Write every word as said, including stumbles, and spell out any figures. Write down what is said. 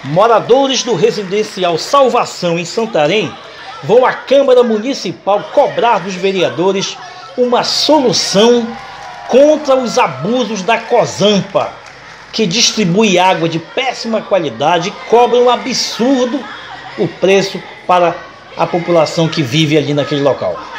Moradores do residencial Salvação em Santarém vão à Câmara Municipal cobrar dos vereadores uma solução contra os abusos da Cosampa, que distribui água de péssima qualidade e cobra um absurdo o preço para a população que vive ali naquele local.